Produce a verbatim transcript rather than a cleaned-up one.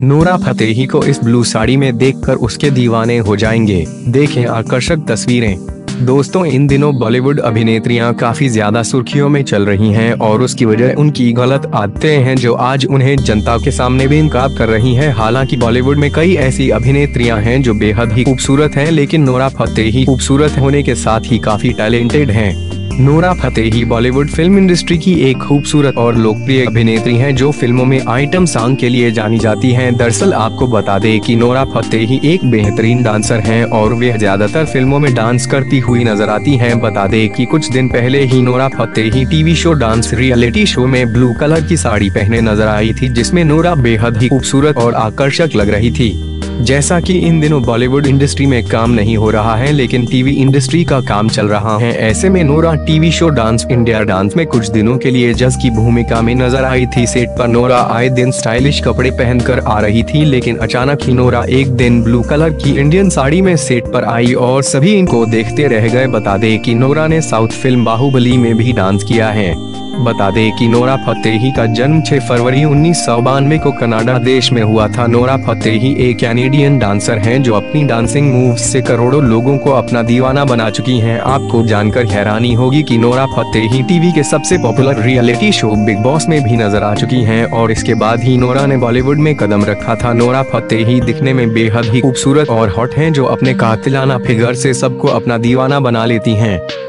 Nora Fatehi को इस blue sari में देखकर उसके दीवाने हो जाएंगे। देखें आकर्षक तस्वीरें। दोस्तों, इन दिनों बॉलीवुड अभिनेत्रियां काफी ज्यादा सुर्खियों में चल रही हैं और उसकी वजह उनकी गलत आदतें हैं जो आज उन्हें जनता के सामने भी इनकार कर रही हैं। हालांकि बॉलीवुड में कई ऐसी अभिनेत्रियां हैं जो बेहद ही खूबसूरत हैं, लेकिन नोरा फतेही खूबसूरत होने के साथ ही काफी टैलेंटेड हैं। Nora Fatehi Bollywood film industry की एक खूबसूरत और लोकप्रिय अभिनेत्री हैं जो फिल्मों में आइटम सॉन्ग के लिए जानी जाती हैं। दरअसल आपको बता दें कि नोरा फतेही एक बेहतरीन डांसर हैं और वे ज्यादातर फिल्मों में डांस करती हुई नजर आती हैं। बता दें कि कुछ दिन पहले ही Nora Fatehi TV show dance reality show में ब्लू कलर की साड़ी पहने नजर आई थी, जिसमें नोरा बेहद ही खूबसूरत और आकर्षक लग रही थी। जैसा कि इन दिनों बॉलीवुड इंडस्ट्री में काम नहीं हो रहा है, लेकिन टीवी इंडस्ट्री का काम चल रहा है। ऐसे में Nora TV show dance India dance में कुछ दिनों के लिए जज की भूमिका में नजर आई थी। सेट पर नोरा आए दिन स्टाइलिश कपड़े पहनकर आ रही थी, लेकिन अचानक ही नोरा एक दिन ब्लू कलर की इंडियन साड़ी में सेट पर आई और सभी इनको देखते रह गए। बता दें कि नोरा ने साउथ फिल्म बाहुबली में भी डांस किया है। बता दें कि नोरा फतेही का जन्म छह फरवरी उन्नीस सौ बानवे को कनाडा देश में हुआ था। नोरा फतेही एक कैनेडियन डांसर हैं जो अपनी डांसिंग मूव्स से करोड़ों लोगों को अपना दीवाना बना चुकी हैं। आपको जानकर हैरानी होगी कि नोरा फतेही टीवी के सबसे popular reality show Bigg Boss में भी नजर आ चुकी हैं और इसके बाद ही नोरा ने बॉलीवुड में कदम रखा था। नोरा फतेही दिखने में बेहद ही खूबसूरत और हॉट हैं जो अपने कातिलाना फिगर से सबको अपना दीवाना बना लेती हैं।